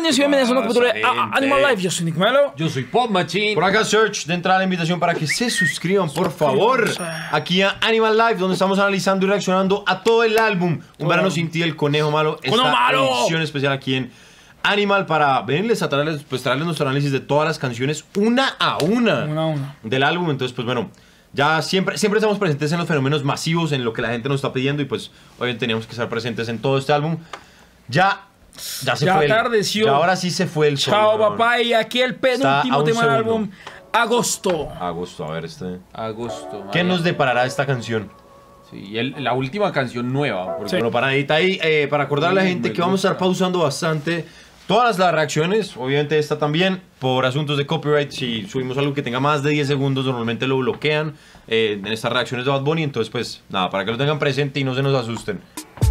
niños y bienvenidos a un capítulo de Animal Life. Yo soy Nick Melo. Yo soy Pop Machine. Por acá Search, de entrada la invitación para que se suscriban, por favor, aquí a Animal Life, donde estamos analizando y reaccionando a todo el álbum Un Verano Sin Ti, El Conejo Malo. Esta edición especial aquí en Animal para venirles a traerles, traerles nuestro análisis de todas las canciones una a una del álbum. Entonces, pues bueno, ya siempre estamos presentes en los fenómenos masivos, en lo que la gente nos está pidiendo, y pues hoy teníamos que estar presentes en todo este álbum. Ya se fue. Atardeció. Ya ahora sí se fue el sol. Chao, papá. Y aquí el penúltimo tema del álbum, Agosto. Agosto, a ver Agosto. ¿Qué nos deparará esta canción? Sí, la última canción nueva. Sí. Bueno, paradita ahí, para acordarle a la gente que vamos a estar pausando bastante todas las reacciones, obviamente esta también, por asuntos de copyright. Si subimos algo que tenga más de 10 segundos, normalmente lo bloquean en estas reacciones de Bad Bunny. Entonces, pues, nada, para que lo tengan presente y no se nos asusten.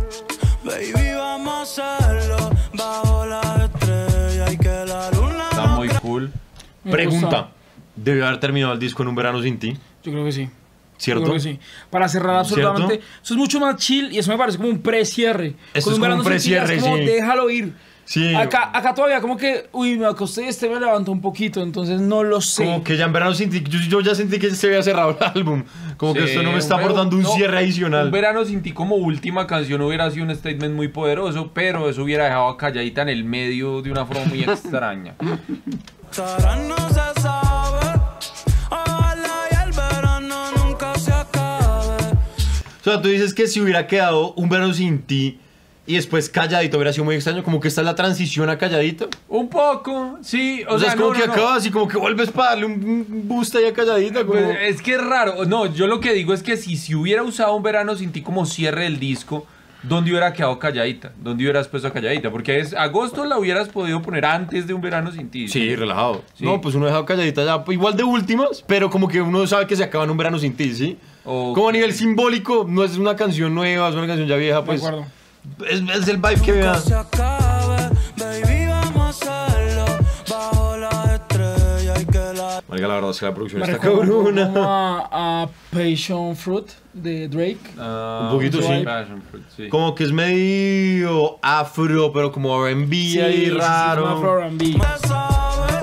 Baby, vamos a hacerlo bajo la estrella y que la luna... Está muy cool. Pregunta, ¿debió haber terminado el disco en Un Verano Sin Ti? Yo creo que sí. ¿Cierto? Yo creo que sí. Para cerrar absolutamente. ¿Cierto? Eso es mucho más chill y eso me parece como un pre-cierre. Eso es como un pre-cierre, es como, sí. déjalo ir. Sí. Acá todavía como que, uy, me acosté y este me levantó un poquito, entonces no lo sé. Como que ya En Verano Sin Ti, yo ya sentí que se había cerrado el álbum. Como que esto no me está aportando un cierre adicional. Un Verano Sin Ti como última canción hubiera sido un statement muy poderoso, pero eso hubiera dejado a Calladita en el medio de una forma muy extraña. No se sabe, ojalá y el verano nunca se acabe. O sea, tú dices que si hubiera quedado Un Verano Sin Ti y después Calladita hubiera sido muy extraño, como que esta es la transición a Calladita. Un poco, sí. O sea, es como que acabas y como que vuelves para darle un boost ahí a Calladita. Como... Pues es que es raro. No, yo lo que digo es que si hubiera usado Un Verano Sin Ti como cierre del disco, ¿dónde hubiera quedado Calladita? ¿Dónde hubieras puesto a Calladita? Porque Agosto la hubieras podido poner antes de Un Verano Sin Ti. Sí, relajado. Sí. No, pues uno dejado Calladita ya, igual de últimas, pero como que uno sabe que se acaba en Un Verano Sin Ti, ¿sí? Okay. Como a nivel simbólico, no es una canción nueva, es una canción ya vieja, pues... De acuerdo. Es el vibe que me da. Se acabe, baby, vamos a hacerlo bajo la estrella y que la... Marica, la verdad es que la producción Me está recuerda cabrona. como a Passion Fruit de Drake. Un poquito, sí. Passion Fruit, sí. Como que es medio afro, pero como R&B ahí Sí, raro. es más R&B. Se sabe,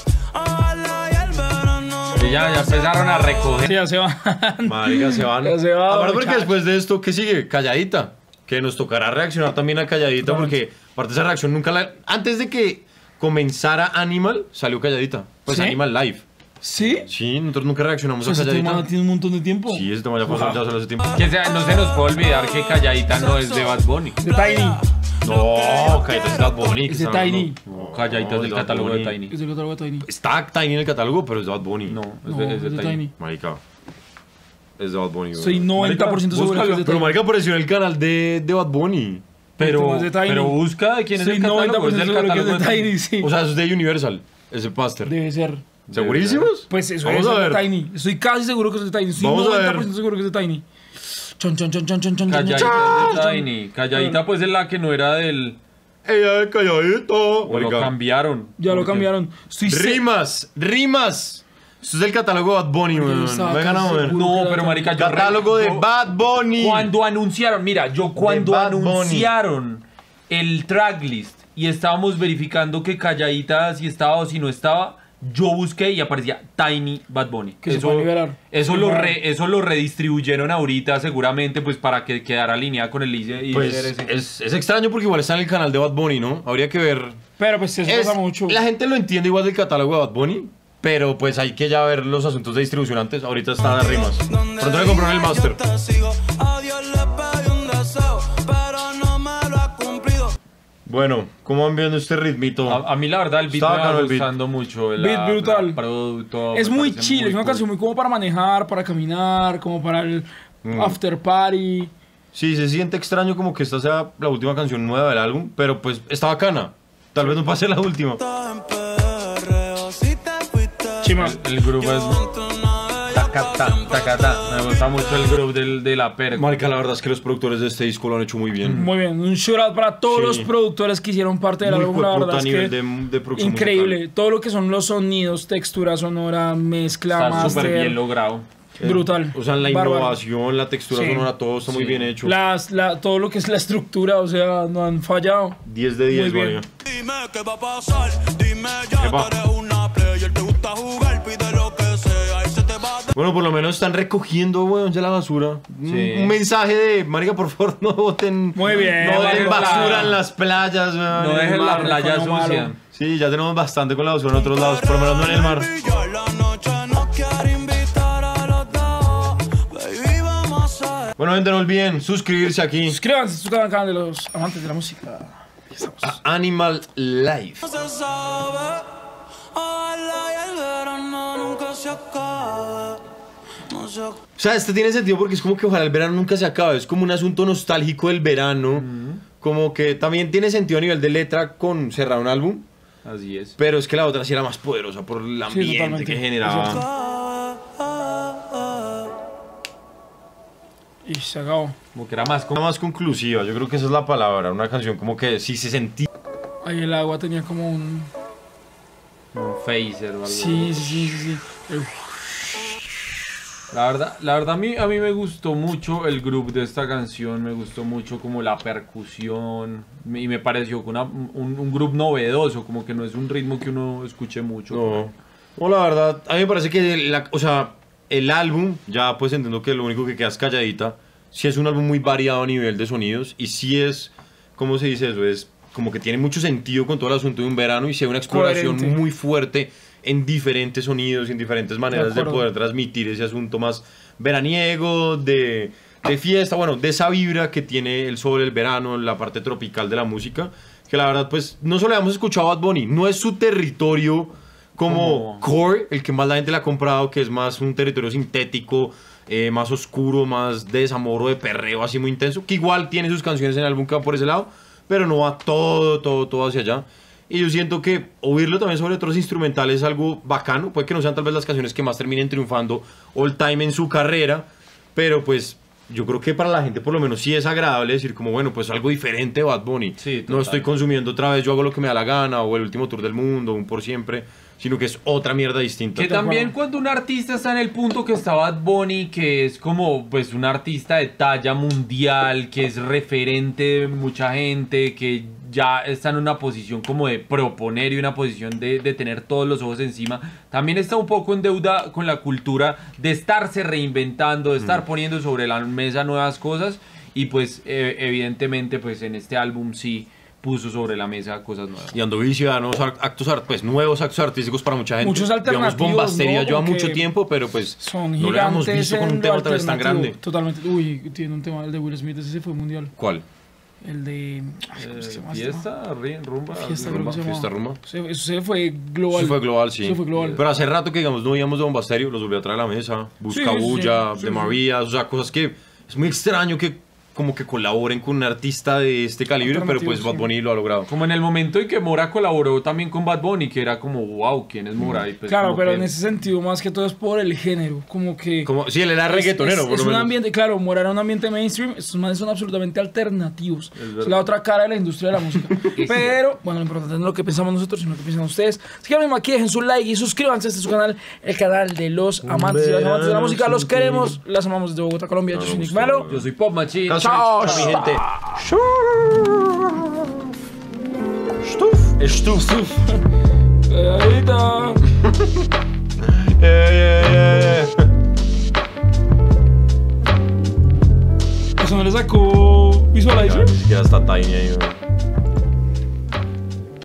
ojalá y el verano Y ya empezaron a recoger. Sí, ya se van. Marica, se van. Ya se van, Aparte porque muchachos. después de esto, ¿qué sigue? Calladita. Que nos tocará reaccionar también a Calladita, porque aparte esa reacción nunca la... Antes de que comenzara Animal, salió Calladita. Pues ¿Sí? Animal Live. ¿Sí? Sí, nosotros nunca reaccionamos O sea, a ese tema Calladita. tiene un montón de tiempo. Sí, ese tema ya pasó ya solo hace tiempo. Que no se nos puede olvidar que Calladita no es de Bad Bunny. De Tiny. No, Calladita es Bad Bunny. Es de Tiny. Calladita es del catálogo de Tiny. Es del catálogo de Tiny. Está Tiny en el catálogo, pero es de Bad Bunny. No, No, es de Tiny. Marica. Es de Bad Bunny. Soy güey. 90% seguro que es de Pero Tiny. marica apareció en el canal de Bad Bunny. Pero, Es de Tiny. pero busca de quién es Soy el catálogo. 90% Es del seguro que es catálogo de de Tiny, sí. O sea, eso es de Universal. Ese póster. Debe ser. ¿Segurísimos? Pues eso Vamos es a de ver. Tiny. Estoy casi seguro que es de Tiny. Estoy Vamos a 90% ver. seguro que es de Tiny. Chon, chon, chon, chon, chon, chon, Calladita chon, es de chon. Tiny. Calladita pues es la que no era del... Ella es Calladita. O lo Marica. cambiaron. Ya lo Porque- cambiaron. Estoy Rimas. Esto es del catálogo de Bad Bunny, Porque weón. yo estaba Vengan a casi ver. seguro. No, pero marica, yo... Catálogo de yo- Bad Bunny. Cuando anunciaron, mira, yo cuando Bad Bunny. anunciaron el tracklist y estábamos verificando que Calladita si estaba o si no estaba, yo busqué y aparecía Tiny Bad Bunny. Que se puede liberar. Eso, Sí, lo claro. eso lo redistribuyeron ahorita seguramente pues para que quedara alineada con el y Pues ese. es extraño porque igual está en el canal de Bad Bunny, ¿no? Habría que ver. Pero pues eso pasa mucho. La gente lo entiende igual del catálogo de Bad Bunny, pero pues hay que ya ver los asuntos de distribución antes. Ahorita está de rimas. Pronto le compraron el master. Yo te sigo, a Dios le pedí un deseo, pero no me lo ha cumplido. Bueno, ¿cómo van viendo este ritmito? A mí la verdad el beat Está me va bacano el beat. gustando mucho. Beat brutal. Producto, Es me muy parece chill, es una cool. canción muy como para manejar, para caminar, como para el after party. Sí, se siente extraño como que esta sea la última canción nueva del álbum, pero pues está bacana. Tal vez no pase la última. Todo en perreo, si te fuiste, Chima. El grupo es... monto una bella Tacata, tacata. Me gusta mucho el groove de la perca. Marica, la verdad es que los productores de este disco lo han hecho muy bien. Muy bien, un shout out para todos Sí. los productores que hicieron parte del Muy álbum. La hijueputa verdad a es nivel que de producción increíble. musical. Todo lo que son los sonidos, textura sonora, mezcla, Está súper master. bien logrado. Brutal. O sea, la Bárbaro. innovación, la textura Sí. sonora, todo está muy bien hecho. Todo lo que es la estructura, o sea, no han fallado. 10 de 10, Muy bien. marica. Dime qué va a pasar, dime ya Epa. que eres una player, te gusta jugar, pide lo que sea y se te va a Bueno, por lo menos están recogiendo, weón, ya la basura. Sí. Un mensaje de, marica, por favor, no boten, Muy bien. no boten dejen basura la- en las playas, weón. No dejen la Marco, playa no malo. sucia. Sí, ya tenemos bastante con la basura en otros lados, por lo menos no en el mar. brillar. La noche no quiere invitar a los dos, baby, vamos a Bueno, gente, no olviden suscribirse aquí Suscríbanse a su canal de los amantes de la música. Aquí estamos. a Animal Life. no se sabe, ojalá y el verano nunca se acabe, no se acabe. O sea, este tiene sentido porque es como que ojalá el verano nunca se acabe. Es como un asunto nostálgico del verano. Como que también tiene sentido a nivel de letra con cerrar un álbum. Así es. Pero es que la otra sí era más poderosa por el ambiente totalmente. que Es generaba. Y se acabó. Como que era más Una más conclusiva, yo creo que esa es la palabra. Una canción como que sí se sentía. Ahí el agua tenía como un... un phaser o algo. Sí. La verdad a mí me gustó mucho el groove de esta canción, me gustó mucho como la percusión y me pareció que un groove novedoso, como que no es un ritmo que uno escuche mucho. No, la verdad, a mí me parece que o sea, el álbum, ya pues entiendo que lo único que queda es Calladita. Sí es un álbum muy variado a nivel de sonidos y sí es, ¿cómo se dice eso? Es como que tiene mucho sentido con todo el asunto de un verano y sí hay una exploración Coherente. muy fuerte en diferentes sonidos y en diferentes maneras de acuerdo. poder transmitir ese asunto más veraniego, de fiesta, bueno, de esa vibra que tiene el sol, el verano, la parte tropical de la música, que la verdad pues no solo habíamos escuchado a Bad Bunny, no es su territorio como core, el que más la gente le ha comprado, que es más un territorio sintético, más oscuro, más de desamor o de perreo así muy intenso, que igual tiene sus canciones en el álbum que va por ese lado, pero no va todo hacia allá. Y yo siento que oírlo también sobre otros instrumentales es algo bacano. Puede que no sean tal vez las canciones que más terminen triunfando all time en su carrera, pero pues yo creo que para la gente por lo menos sí es agradable decir como, bueno, pues algo diferente de Bad Bunny. Sí, No total. estoy consumiendo otra vez, yo hago lo que me da la gana, o el último tour del mundo, un por siempre, sino que es otra mierda distinta. Que también cuando un artista está en el punto que está Bad Bunny, que es como pues un artista de talla mundial, que es referente de mucha gente, que ya está en una posición como de proponer y una posición de tener todos los ojos encima, también está un poco en deuda con la cultura de estarse reinventando, de estar poniendo sobre la mesa nuevas cosas y pues evidentemente pues en este álbum sí puso sobre la mesa cosas nuevas. Y ando viciada, nuevos nuevos actos artísticos para mucha gente. Muchos alternativos, Digamos, Bombasteria ¿no? lleva Como mucho que tiempo, pero pues Son no lo habíamos gigantes visto con un en tema lo tal vez tan alternativo. grande. Totalmente. Uy, tiene un tema, el de Will Smith, ese fue mundial. ¿Cuál? El de... ay, ¿cómo se llama este tema? Fiesta, rumba. Fiesta, creo que se llama. Fiesta Rumba. Eso se fue global. Eso fue global, sí. Eso fue global. Pero hace rato que, digamos, no veíamos de Bombasterio, los volví a traer a la mesa. Busca Sí, sí, Bulla, sí, de sí. María, o sea, cosas que es muy extraño que como que colaboren con un artista de este calibre, pero Alternativo, pues Bad sí. Bunny lo ha logrado. Como en el momento en que Mora colaboró también con Bad Bunny, que era como, wow, ¿quién es Mora? Y pues Claro, como pero que- en ese sentido, más que todo es por el género. Como que... Como, sí, él era reggaetonero, por es lo un menos. ambiente, claro, Mora era un ambiente mainstream, estos manes son absolutamente alternativos. Es la otra cara de la industria de la música. Pero, bueno, lo importante no es lo que pensamos nosotros, sino lo que piensan ustedes. Así que ahora mismo aquí dejen su like y suscríbanse a este su canal, el canal de los amantes y las amantes de la música. Los queremos, las amamos desde Bogotá, Colombia. Yo soy Nick Malo. Yo soy Pop Machine. Chao. Mi gente. Stuf. Ahorita. Eso no le sacó Visualizer. Ya está Tiny ahí, weón.